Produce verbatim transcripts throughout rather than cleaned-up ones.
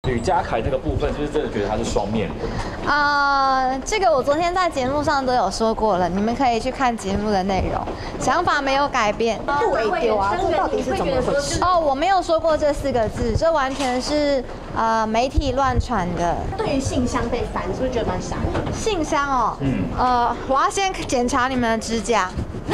吕家凯这个部分，就是真的觉得他是双面人。 啊、呃，这个我昨天在节目上都有说过了，你们可以去看节目的内容，想法没有改变。 杜伟丢啊，这到底是怎么回事？ 哦，我没有说过这四个字，这完全是呃媒体乱传的。 对于信箱被翻，是不是觉得蛮傻的？ 信箱哦， 嗯， 呃，我要先检查你们的指甲。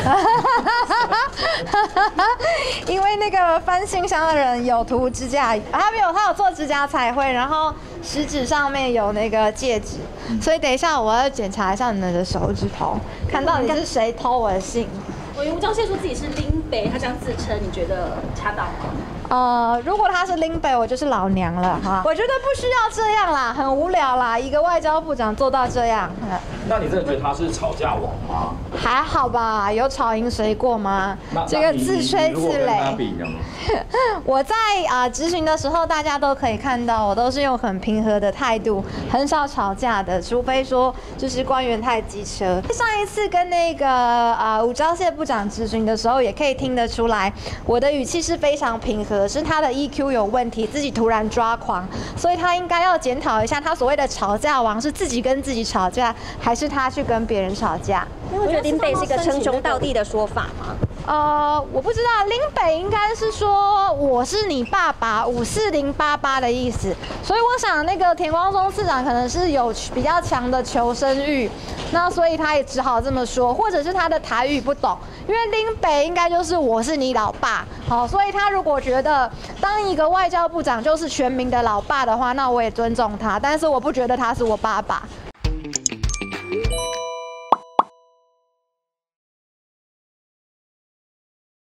因为那个翻信箱的人有涂指甲，他没有，他有做指甲彩绘，然后食指上面有那个戒指，所以等一下我要检查一下你们的手指头，看到底是谁偷我的信。 委员吴钊燮说自己是林北，他这样自称，你觉得恰当吗？ 呃，如果他是林北，我就是老娘了哈。我觉得不需要这样啦，很无聊啦，一个外交部长做到这样。 那你真的觉得他是吵架王吗？ 还好吧，有吵赢谁过吗？这个自吹自擂。我在啊质询的时候，大家都可以看到，我都是用很平和的态度，很少吵架的，除非说就是官员太机车。上一次跟那个啊吴钊燮部长质询的时候，也可以听得出来，我的语气是非常平和，是他的 E Q 有问题，自己突然抓狂，所以他应该要检讨一下，他所谓的吵架王是自己跟自己吵架，还是他去跟别人吵架？ 因为我觉得林北是一个称兄道弟的说法嘛。 呃，我不知道，林北应该是说我是你爸爸五四零八八的意思，所以我想那个田光宗次长可能是有比较强的求生欲，那所以他也只好这么说，或者是他的台语不懂，因为林北应该就是我是你老爸，好，所以他如果觉得当一个外交部长就是全民的老爸的话，那我也尊重他，但是我不觉得他是我爸爸。